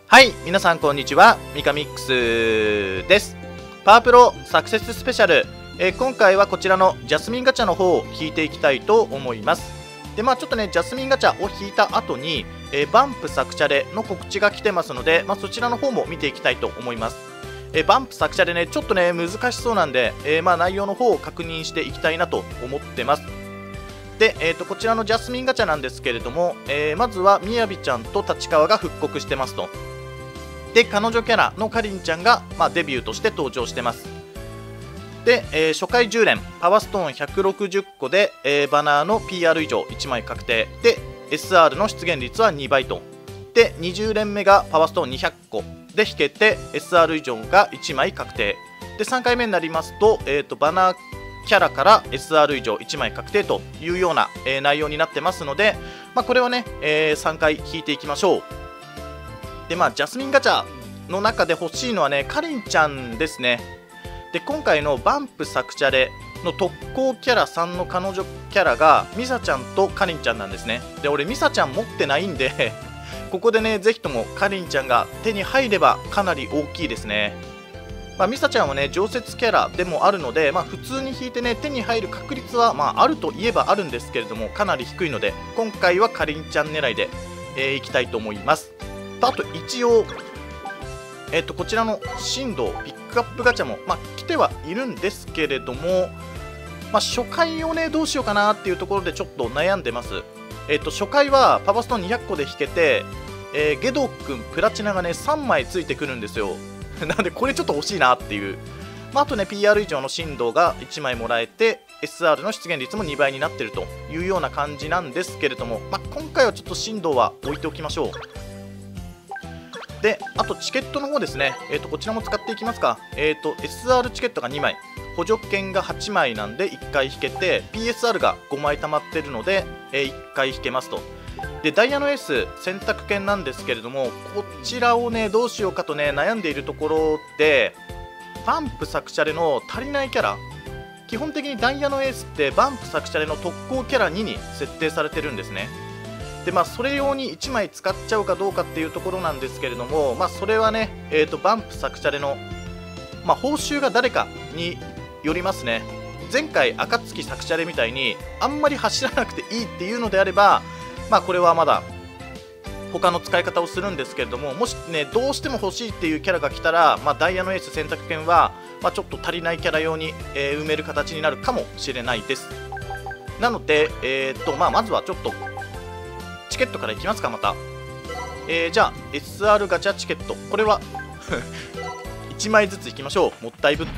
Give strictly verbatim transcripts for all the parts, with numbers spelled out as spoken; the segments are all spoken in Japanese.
はい、皆さんこんにちは、ミカミックスです。パワープロサクセススペシャル、えー、今回はこちらのジャスミンガチャの方を引いていきたいと思います。で、まあちょっとね、ジャスミンガチャを引いた後に、えー、バンプサクチャレの告知が来てますので、まあ、そちらの方も見ていきたいと思います。えー、バンプサクチャレね、ちょっとね、難しそうなんで、えー、まあ内容の方を確認していきたいなと思ってます。で、えー、とこちらのジャスミンガチャなんですけれども、えー、まずはみやびちゃんと立川が復刻してますと。で、彼女キャラのかりんちゃんが、まあ、デビューとして登場してます。で、えー、初回じゅう連パワーストーンひゃくろくじゅっこで、えー、バナーの ピーアール 以上いちまい確定で エスアール の出現率はにばいと。でにじゅう連目がパワーストーンにひゃっこで引けて エスアール 以上がいちまい確定で、さんかいめになりますと、えー、とバナーキャラから エスアール 以上いちまい確定というような、えー、内容になってますので、まあ、これをね、えー、さんかい引いていきましょう。で、まあジャスミンガチャの中で欲しいのはね、かりんちゃんですね。で、今回のバンプサクチャレの特攻キャラさんの彼女キャラがミサちゃんとかりんちゃんなんですね。で、俺ミサちゃん持ってないんでここでね、ぜひともかりんちゃんが手に入ればかなり大きいですね。まあ、ミサちゃんはね、常設キャラでもあるので、まあ、普通に引いてね、手に入る確率は、まあ、あるといえばあるんですけれども、かなり低いので、今回はかりんちゃん狙いで、えー、いきたいと思います。とあと、一応、えー、とこちらの振動ピックアップガチャも、まあ、来てはいるんですけれども、まあ、初回をね、どうしようかなっていうところでちょっと悩んでます。えー、と初回はパワーストーンにひゃっこで引けて、えー、ゲドくんプラチナがねさんまいついてくるんですよなんでこれちょっと欲しいなっていう、まあ、あとね ピーアール 以上の振動がいちまいもらえて エスアール の出現率もにばいになってるというような感じなんですけれども、まあ、今回はちょっと振動は置いておきましょう。で、あとチケットの方ですね、えー、とこちらも使っていきますか。えー、と エスアール チケットがにまい、補助券がはちまいなんでいっかい引けて ピーエスアール がごまい溜まってるので、えー、いっかい引けますと。で、ダイヤのエース選択券なんですけれども、こちらをねどうしようかとね悩んでいるところで、バンプサクチャレの足りないキャラ、基本的にダイヤのエースってバンプサクチャレの特攻キャラにに設定されてるんですね。で、まあ、それ用にいちまい使っちゃうかどうかっていうところなんですけれども、まあ、それはね、えー、とバンプサクチャレの、まあ、報酬が誰かによりますね。前回暁サクチャレみたいにあんまり走らなくていいっていうのであれば、まあ、これはまだ他の使い方をするんですけれども、もしねどうしても欲しいっていうキャラが来たら、まあ、ダイヤのエース選択権は、まあ、ちょっと足りないキャラ用に、えー、埋める形になるかもしれないです。なので、えーとまあ、まずはちょっとチケットからいきますか。また、えー、じゃあ エスアール ガチャチケット、これはいちまいずついきましょう。もったいぶって、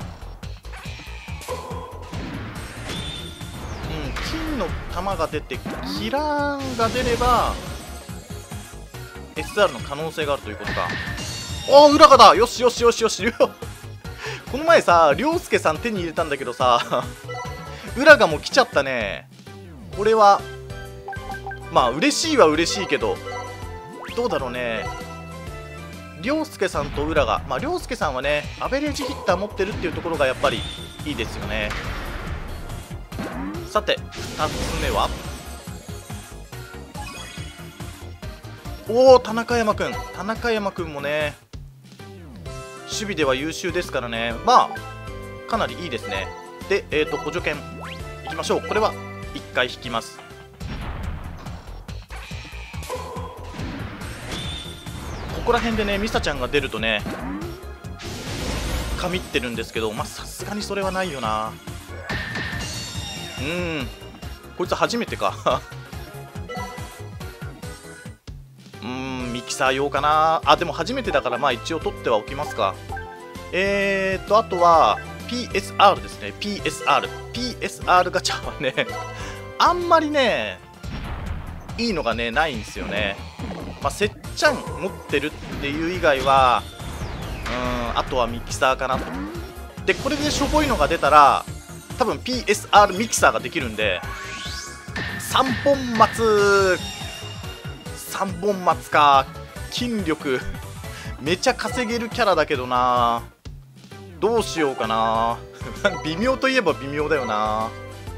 うん、金の玉が出てキラーンが出れば エスアール の可能性があるということか。ああ、裏がだ。よしよしよしよしこの前さ、りょうすけさん手に入れたんだけどさ裏がもう来ちゃったね。これはまあ嬉しいは嬉しいけど、どうだろうね。涼介さんと浦が、まあ涼介さんはねアベレージヒッター持ってるっていうところがやっぱりいいですよね。さてふたつめは、おお、田中山くん。田中山くんもね守備では優秀ですからね、まあかなりいいですね。で、えーと補助券いきましょう。これはいっかい引きます。ここら辺でねミサちゃんが出るとね神ってるんですけど、まあさすがにそれはないよな。うーん、こいつ初めてかうーん、ミキサー用かなあ。でも初めてだから、まあ一応取ってはおきますか。えーとあとは ピーエスアール ですね。 ピーエスアール ピーエスアール ガチャはねあんまりねいいのがねないんですよね。まあ、せっちゃん持ってるっていう以外は、うーん、あとはミキサーかなと。で、これでしょぼいのが出たら多分 ピーエスアール ミキサーができるんで、さんぼん松さんぼん松か。筋力めちゃ稼げるキャラだけどな、どうしようかな微妙といえば微妙だよな。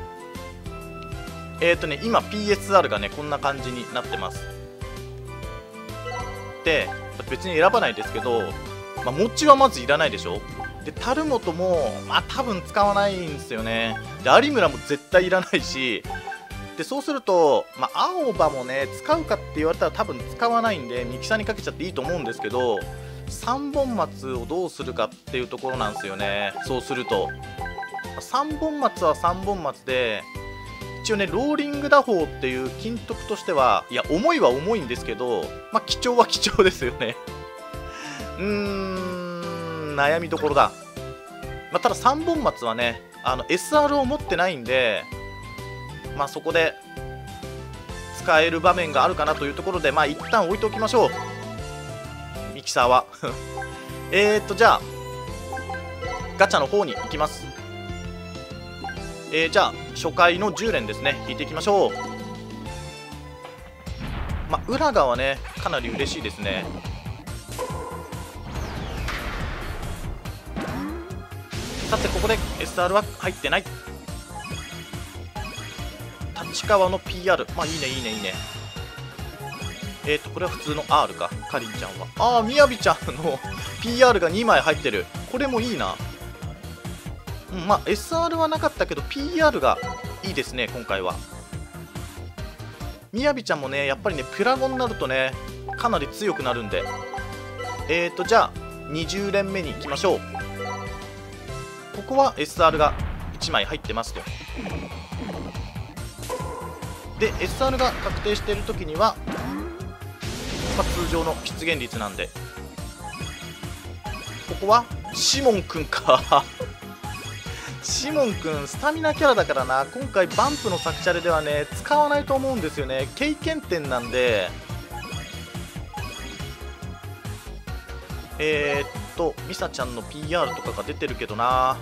えっとね今 ピーエスアール がねこんな感じになってます。で、 別に選ばないですけど、まあ、餅はまずいらないでしょ。で樽本もまあ多分使わないんですよね。で有村も絶対いらないし、でそうすると、まあ、青葉もね使うかって言われたら多分使わないんでミキサーにかけちゃっていいと思うんですけど、さんぼん松をどうするかっていうところなんですよね。そうするとさんぼん松はさんぼん松で、一応ねローリング打法っていう金徳としては、いや重いは重いんですけど、まあ貴重は貴重ですよね。うーん悩みどころだ。まあ、たださんぼん松はねあの エスアール を持ってないんで、まあそこで使える場面があるかなというところで、まあ一旦置いておきましょう、ミキサーは。えーっとじゃあガチャの方に行きます。えー、じゃあ初回のじゅう連ですね、引いていきましょう。まあ浦賀はねかなり嬉しいですね。さてここで エスアール は入ってない。立川の ピーアール、 まあいいねいいねいいね。えっ、ー、とこれは普通の アール か。かりんちゃんはああみやびちゃんの ピーアール がにまい入ってる。これもいいな。うん、まあ エスアール はなかったけど ピーアール がいいですね今回は。みやびちゃんもねやっぱりねプラゴになるとねかなり強くなるんで、えっ、ー、とじゃあにじゅう連目に行きましょう。ここは エスアール がいちまい入ってますと。で エスアール が確定している時には、まあ、通常の出現率なんで、ここはシモンくんか。シモンくんスタミナキャラだからな、今回バンプのサクチャレではね使わないと思うんですよね。経験点なんで、えー、っとミサちゃんの ピーアール とかが出てるけどな。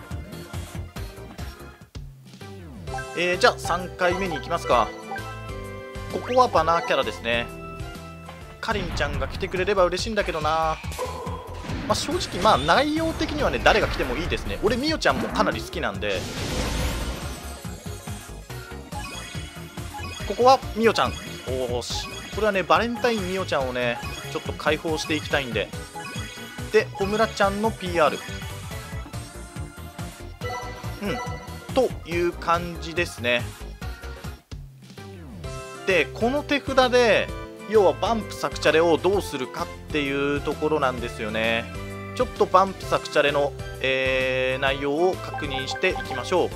えー、じゃあさんかいめに行きますか。ここはバナーキャラですね。かりんちゃんが来てくれれば嬉しいんだけどな。まあ、正直まあ内容的にはね誰が来てもいいですね。俺みおちゃんもかなり好きなんで、ここはみおちゃん。おーし、これはねバレンタインみおちゃんをねちょっと解放していきたいんで。でほむらちゃんの ピーアール、 うんという感じですね。でこの手札で要はバンプサクチャレをどうするかっていうところなんですよね。ちょっとバンプサクチャレの、えー、内容を確認していきましょう。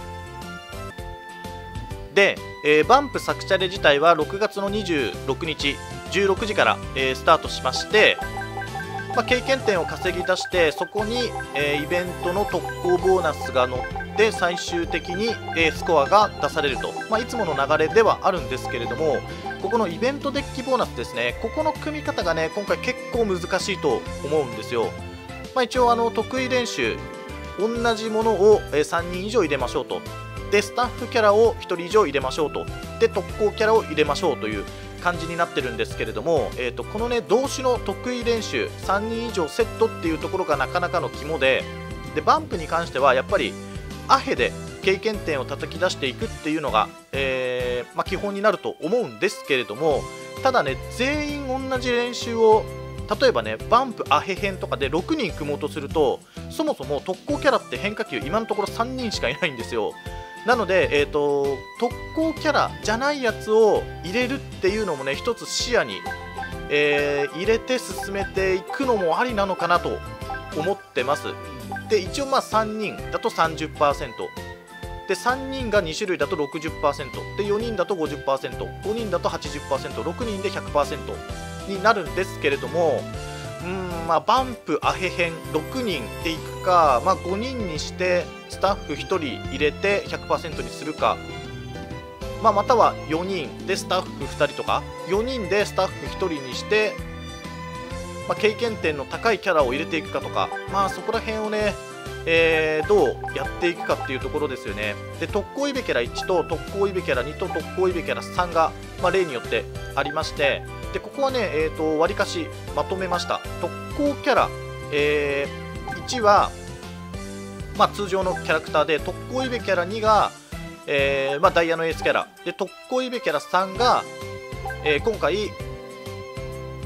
で、えー、バンプサクチャレ自体はろくがつのにじゅうろくにちじゅうろくじから、えー、スタートしまして、まあ、経験点を稼ぎ出してそこに、えー、イベントの特攻ボーナスが乗って最終的に、えー、スコアが出されると、まあ、いつもの流れではあるんですけれども、ここのイベントデッキボーナスですね、ここの組み方がね今回結構難しいと思うんですよ。まあ、一応あの得意練習同じものをさんにん以上入れましょうと。でスタッフキャラをひとり以上入れましょうと。で特攻キャラを入れましょうという感じになってるんですけれども、えー、とこのね動詞の得意練習さんにん以上セットっていうところがなかなかの肝で、でバンプに関してはやっぱりアヘで経験点を叩き出していくっていうのが、えーまあ、基本になると思うんですけれども、ただね全員同じ練習を例えばねバンプアヘ編とかでろくにん組もうとすると、そもそも特攻キャラって変化球今のところさんにんしかいないんですよ。なので、えーと、特攻キャラじゃないやつを入れるっていうのもね一つ視野に、えー、入れて進めていくのもありなのかなと思ってます。で一応まあさんにんだと さんじゅっパーセント でさんにんがに種類だと ろくじゅっパーセント でよにんだと ごじゅっパーセント ごにんだと はちじゅっパーセント ろくにんで ひゃくパーセント になるんですけれども、うーんまあバンプアヘ編ろくにんでいくか、まあ、ごにんにしてスタッフひとり入れて ひゃくパーセント にするか、まあ、またはよにんでスタッフふたりとかよにんでスタッフひとりにして、まあ、経験点の高いキャラを入れていくかとか、まあそこら辺をね、えー、どうやっていくかっていうところですよね。で特攻イベキャラいちと特攻イベキャラにと特攻イベキャラさんが、まあ、例によってありまして、でここはねえーと割かしまとめました。特攻キャラ、えー、いちは、まあ、通常のキャラクターで、特攻イベキャラにが、えーまあ、ダイヤのエースキャラで、特攻イベキャラさんが、えー、今回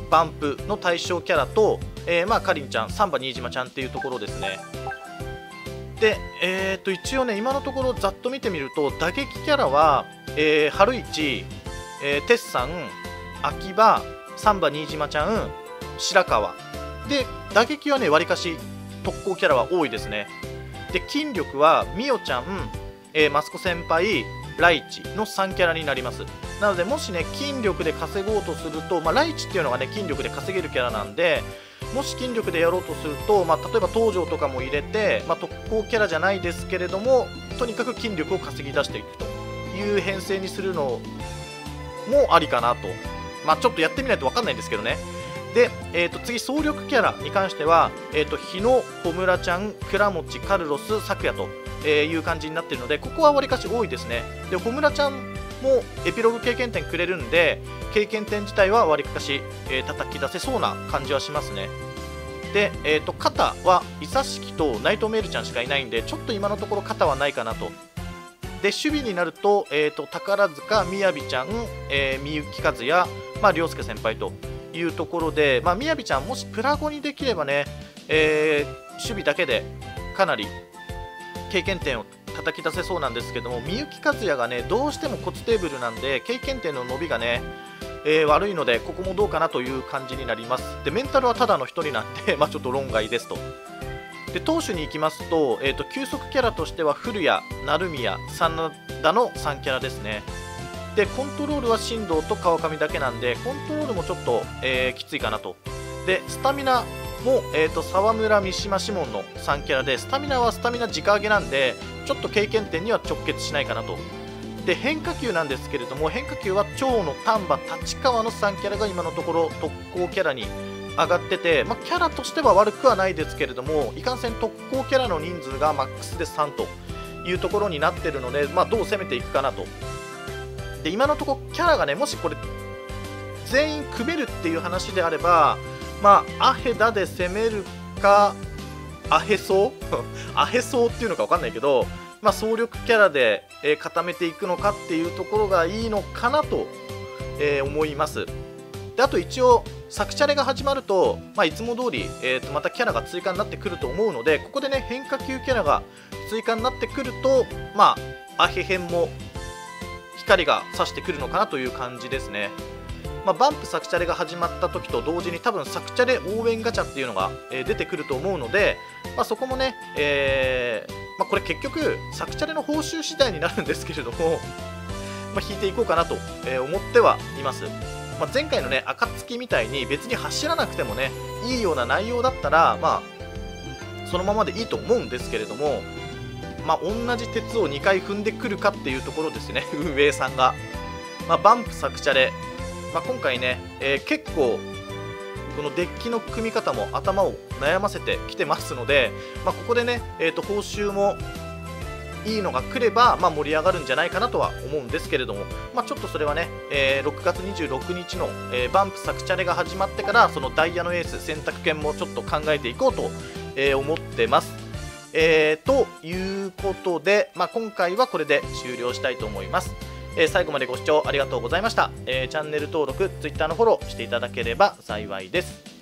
バンプの対象キャラと、えー、まあかりんちゃん、サンバ新島ちゃんっていうところですね。で、えー、と一応ね、今のところざっと見てみると、打撃キャラは、えー、春一、えー、テッさん、秋葉、サンバ新島ちゃん、白川で、打撃はね、わりかし特攻キャラは多いですね。で、筋力はみおちゃん、えー、マスコ先輩、ライチのさんキャラになります。なので、もしね、筋力で稼ごうとすると、まあ、ライチっていうのがね、筋力で稼げるキャラなんで、もし筋力でやろうとすると、まあ、例えば東條とかも入れて、まあ、特攻キャラじゃないですけれども、とにかく筋力を稼ぎ出していくという編成にするのもありかなと。まあ、ちょっとやってみないと分かんないんですけどね。で、えー、と次、総力キャラに関しては、えー、と日野、小村ちゃん、倉持、カルロス、咲夜という感じになっているので、ここはわりかし多いですね。で、小村ちゃんもエピローグ経験点くれるんで、経験点自体はわりかし、えー、叩き出せそうな感じはしますね。で、えー、と肩は伊佐敷と内藤メールちゃんしかいないんで、ちょっと今のところ肩はないかなと。で、守備になると、えー、と宝塚、みやびちゃん、えー、みゆきかずや、まあ、涼介先輩というところで、まあ、みやびちゃん、もしプラごにできればね、えー、守備だけでかなり経験点を叩き出せそうなんですけども、みゆきかずやがね、どうしても骨テーブルなんで、経験点の伸びがね、えー、悪いので、ここもどうかなという感じになります。で、メンタルはただのひとりなんで、まあ、ちょっと論外ですと。で、投手に行きますと、えーと、急速キャラとしては、古谷、成宮、真田のさんキャラですね。で、コントロールは進藤と川上だけなんで、コントロールもちょっと、えー、きついかなと。で、スタミナも、えーと、沢村、三島、志門のさんキャラで、スタミナはスタミナ直上げなんで、ちょっと経験点には直結しないかなと。で、変化球なんですけれども、変化球は長野、丹波、立川のさんキャラが今のところ特攻キャラに上がってて、まあ、キャラとしては悪くはないですけれども、いかんせん特攻キャラの人数がマックスでさんというところになっているので、まあ、どう攻めていくかなと。で、今のところキャラがね、もしこれ全員組めるっていう話であれば、まあ、アヘダで攻めるか、アヘソウアヘソウっていうのか分かんないけど、まあ、総力キャラで、えー、固めていくのかっていうところがいいのかなと、えー、思います。で、あと一応サクチャレが始まると、まあ、いつも通り、えー、とまたキャラが追加になってくると思うので、ここでね、変化球キャラが追加になってくると、まあ、アヘ編も光が差してくるのかなという感じですね。まあ、バンプサクチャレが始まった時と同時に、多分サクチャレ応援ガチャっていうのが、えー、出てくると思うので、まあ、そこもね、えーまあ、これ結局サクチャレの報酬次第になるんですけれども、まあ、引いていこうかなと思ってはいます。まあ、前回のね、暁みたいに別に走らなくてもね、いいような内容だったら、まあ、そのままでいいと思うんですけれども、まあ、同じ鉄をにかい踏んでくるかっていうところですね、運営さんが。まあ、バンプサクチャレ、まあ、今回ね、えー、結構このデッキの組み方も頭を悩ませてきてますので、まあ、ここでね、えー、と報酬もいいのが来れば、まあ、盛り上がるんじゃないかなとは思うんですけれども、まあ、ちょっとそれはね、えー、ろくがつにじゅうろくにちの、えー、バンプサクチャレが始まってから、そのダイヤのエース選択権もちょっと考えていこうと、えー、思ってます。えー、ということで、まあ、今回はこれで終了したいと思います。えー、最後までご視聴ありがとうございました。えー、チャンネル登録、ツイッターのフォローしていただければ幸いです。